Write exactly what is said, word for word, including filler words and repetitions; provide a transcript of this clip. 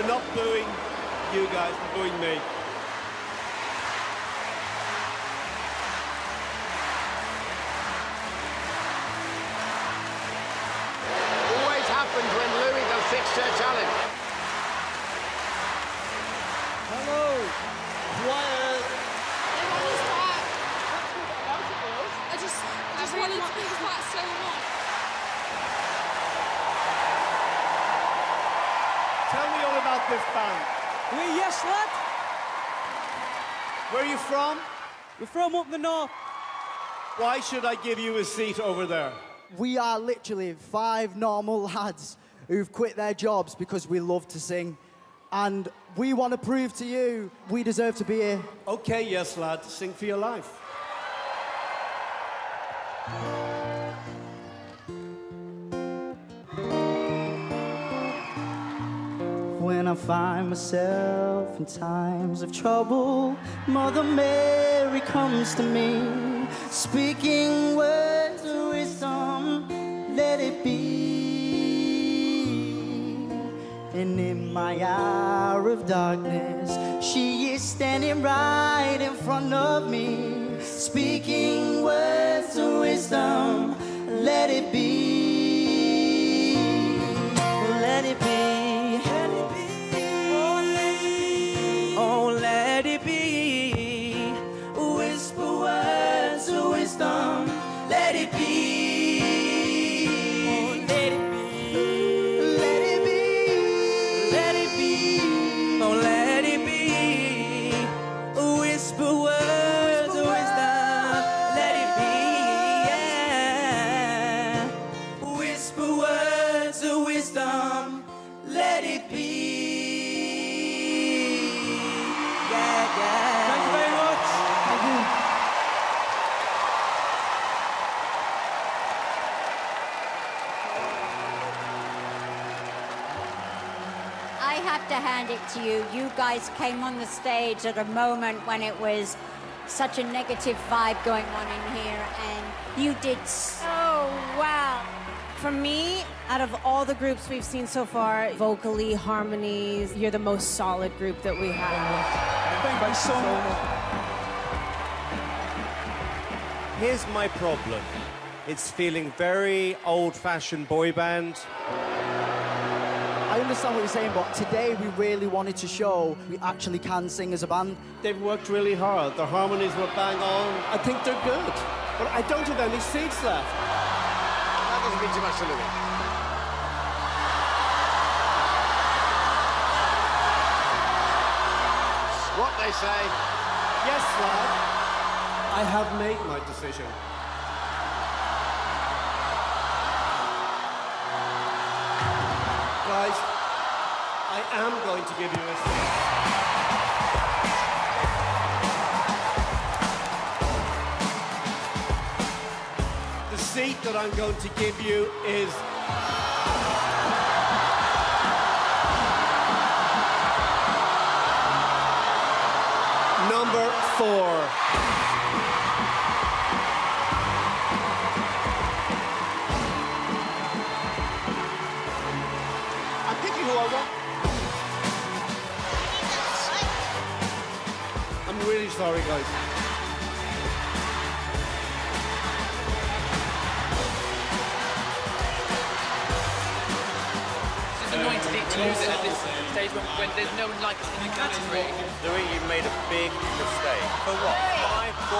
They're not booing you guys, they're booing me. Always happens when Louis does six-chair challenge. Hello, quiet. I just, I just wanted to be back so much. Tell me all about this band. We Yes Lad. Where are you from? We're from up the north. Why should I give you a seat over there? We are literally five normal lads who've quit their jobs because we love to sing. And we want to prove to you we deserve to be here. Okay, Yes Lad, sing for your life. When I find myself in times of trouble, Mother Mary comes to me, speaking words of wisdom, let it be. And in my hour of darkness, she is standing right in front of me, speaking words of wisdom, let it be. Let it be. Oh, let it be. Whisper words of wisdom. Let it be. Oh, let it be. Let it be. Let it be. Oh, let it be. Whisper words of wisdom. Let it be. Yeah. Whisper words of wisdom. Let it be. Thank you very much. Thank you. I have to hand it to you. You guys came on the stage at a moment when it was such a negative vibe going on in here, and you did so well. For me, out of all the groups we've seen so far, vocally, harmonies, you're the most solid group that we have. Thank you so much. Here's my problem. It's feeling very old-fashioned boy band. I understand what you're saying, but today we really wanted to show we actually can sing as a band. They've worked really hard. Their harmonies were bang on. I think they're good. But I don't have any seats left. That doesn't mean too much to Louis. What they say. Yes, lad. I have made my decision. Guys, I am going to give you a seat. The seat that I'm going to give you is number four. I'm picking who I want. I'm really sorry, guys. It's annoying to, to lose it at this stage when, when there's no one like us in the category. Louis, you made a big mistake. For what? Five